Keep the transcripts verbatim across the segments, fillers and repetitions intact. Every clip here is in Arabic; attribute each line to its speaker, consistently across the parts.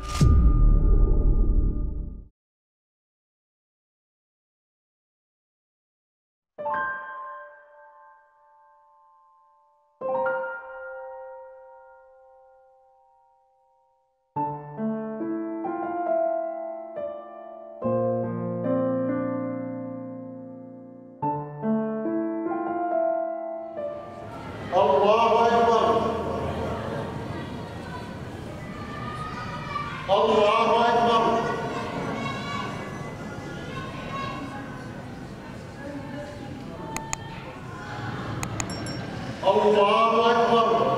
Speaker 1: الله أكبر. الله أكبر. الله أكبر.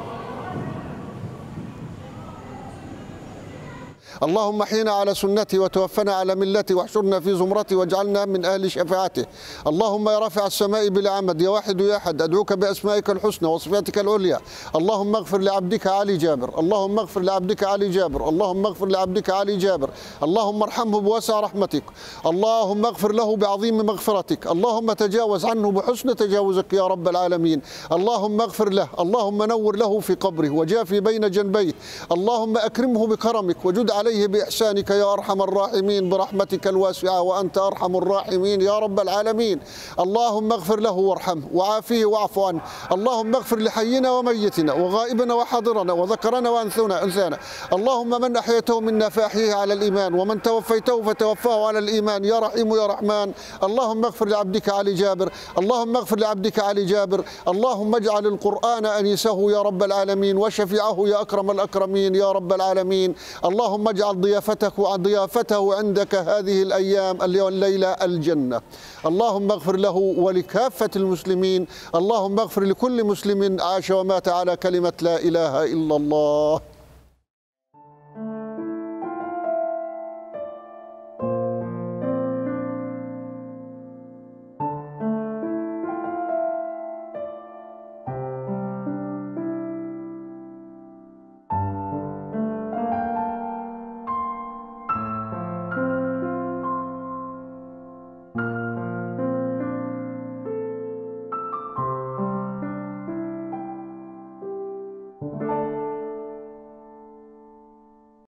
Speaker 1: اللهم احينا على سنته وتوفنا على ملته واحشرنا في زمرته واجعلنا من اهل شفاعته. اللهم يا رافع السماء بلا عمد يا واحد يا احد ادعوك باسمائك الحسنى وصفاتك العليا. اللهم اغفر لعبدك علي جابر، اللهم اغفر لعبدك علي جابر، اللهم اغفر لعبدك علي جابر، اللهم ارحمه بواسع رحمتك، اللهم اغفر له بعظيم مغفرتك، اللهم تجاوز عنه بحسن تجاوزك يا رب العالمين. اللهم اغفر له، اللهم نور له في قبره وجافي بين جنبيه، اللهم اكرمه بكرمك وجد عليه بإحسانك يا أرحم الراحمين برحمتك الواسعة وأنت أرحم الراحمين يا رب العالمين. اللهم اغفر له وارحمه وعافيه واعف عنه. اللهم اغفر لحينا وميتنا وغائبنا وحاضرنا وذكرنا وأنثانا. اللهم من أحييته منا فأحيه على الإيمان ومن توفيته فتوفاه على الإيمان يا رحيم يا رحمن. اللهم اغفر لعبدك علي جابر، اللهم اغفر لعبدك علي جابر. اللهم اجعل القرآن أنيسه يا رب العالمين وشفيعه يا أكرم الأكرمين يا رب العالمين. اللهم اجعل ضيافتك وضيافته عندك هذه الأيام اليوم الليلة الجنة. اللهم اغفر له ولكافة المسلمين. اللهم اغفر لكل مسلم عاش ومات على كلمة لا إله إلا الله.